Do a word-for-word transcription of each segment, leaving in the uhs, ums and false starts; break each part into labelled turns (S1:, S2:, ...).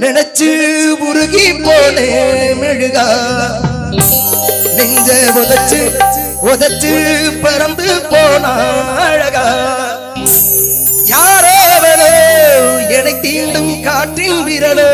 S1: நினைச்சு உருகி போனே மெழுகா நெஞ்ச உதச்சு உதச்சு பறந்து போனா அழகா யாரோ என்னை தீண்டும் காற்றின் விரலோ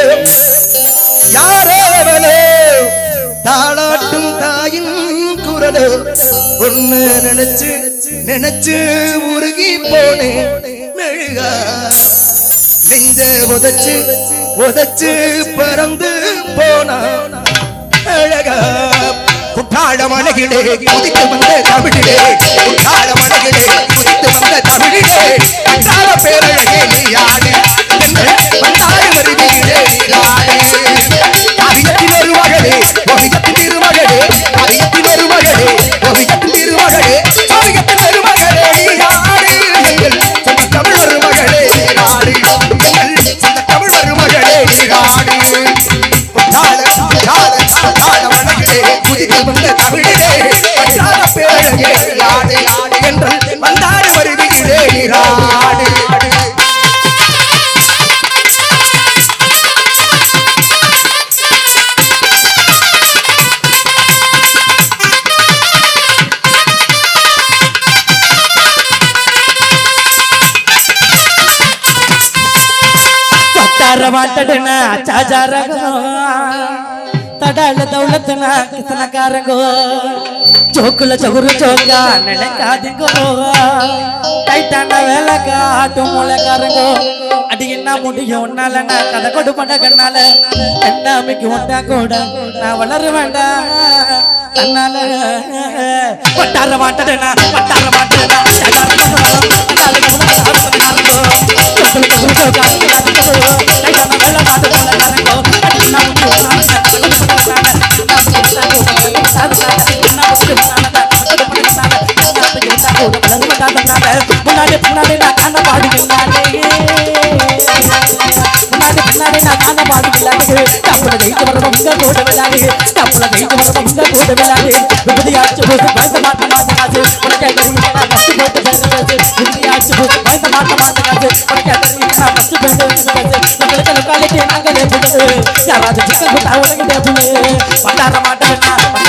S1: யாரோ தாளாட்டும் தாயின் குரலோ ஒன்னு நினைச்சு நினைச்சு உருகி போனே மெழுகா நெஞ்ச உதச்சு உதச்சு பறந்து போனா அழகா குற்றால மலையிலே குதித்து வந்த தமிழிலே குற்றால மலையிலே குதித்து வந்த தமிழிலே குற்றால பேரழகே நீ ஆடு வந்தாய் மருவியிலே நீ ஆடு அரியத்தின் ஒரு மகளே ஒவியத்தின் திருமகளே அரியத்தின் ஒரு மகளே ஒவியத்தின் திருமகளே ஒவியத்தின் ஒரு மகளே நீ ஆடு எங்கள் சொந்த தமிழ் ஒரு மகளே நீ ஆடு எங்கள் சொந்த தமிழ் ஒரு மகளே நீ ஆடு குற்றால குற்றால குற்றால மலையிலே குதித்து வந்த தமிழிலே குற்றால பேரழகே நீ ஆடு என்று வந்தாய் மருவியிலே நீ ஆடு
S2: माटना चाजारगो तडाल दौलतना कितना कारगो चोकुल चगुरु चोका नडकादिगो टाइटाना वेलका आटु मोलकारगो अडिगिना मुडियो उन्नालना कद कोडु पंडगन्नाल एन्नामिकि उंटा कोड ना वलरुवेंडा अन्नाल वट्टार माटना वट्टार माटना चाजारगो तडाल दौलतना चोकुल चगुरु चोका मुनादे मुनादे ना खाना पाड़ी मुनादे मुनादे मुनादे ना खाना पाड़ी मुनादे कपड़ा दे के बरबा मुंगा कोड मिलादे कपड़ा दे के बरबा मुंगा कोड मिलादे बुद्धि आज बोल बंद मात मात काजे उन के करी ना मस्त बोल बंद बुद्धि आज बोल बंद मात मात काजे उन के करी ना मस्त बंद काजे लगल काले के नागले बुद्धि या राज जिका बताओ लगे दे बुले पटारा माटा